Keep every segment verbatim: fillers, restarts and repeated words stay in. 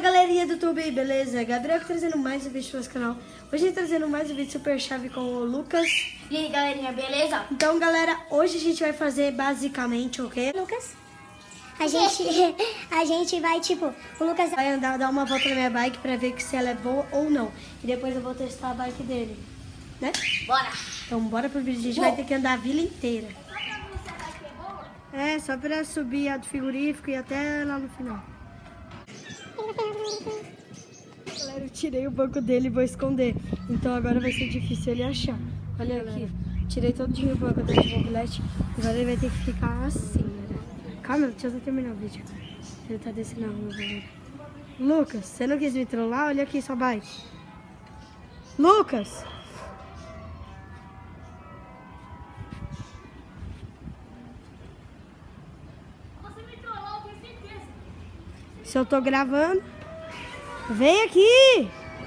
galerinha do YouTube, beleza? Gabriel aqui trazendo mais um vídeo para o nosso canal. Hoje a gente trazendo mais um vídeo super chave com o Lucas. E aí, galerinha, beleza? Então, galera, hoje a gente vai fazer basicamente o quê? Lucas, a gente, a gente vai, tipo, o Lucas Vai andar, dar uma volta na minha bike pra ver se ela é boa ou não. E depois eu vou testar a bike dele, né? Bora! Então, bora pro vídeo. A gente Bom. vai ter que andar a vila inteira. É, só pra subir a do frigorífico e até lá no final. Galera, eu tirei o banco dele e vou esconder. Então agora vai ser difícil ele achar. Olha aqui. Tirei todo o banco dele de mobilete. Agora ele vai ter que ficar assim, né? Calma, deixa eu só terminar o vídeo. Ele tá descendo a rua, galera. Lucas, você não quis me trollar? Olha aqui sua bike. Lucas! Se eu tô gravando, vem aqui!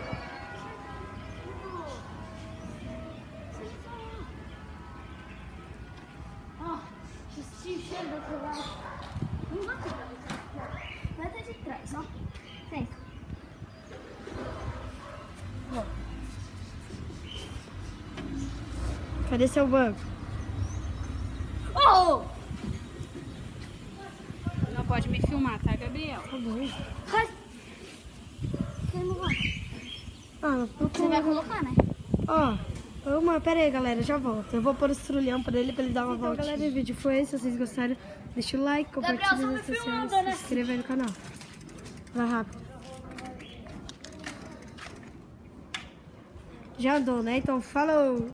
Ó, o cheiro do outro lado. Não vai pegar isso. Vai até de trás, ó. Vem. Cadê seu banco? Oh! Não pode me filmar, tá, Gabriel? Tá bom. Ai. Quem não vai? Ah, eu Você vai colocar, né? Ó, uma, pera aí, galera, já volto. Eu vou pôr esse trulhão pra ele, pra ele dar uma volta. Então, galera, o vídeo foi esse. Se vocês gostaram, deixa o like, compartilha Gabriel, nas só redes me sociais, filmando, né? se inscreva aí no canal. Vai rápido. Já andou, né? Então, falou!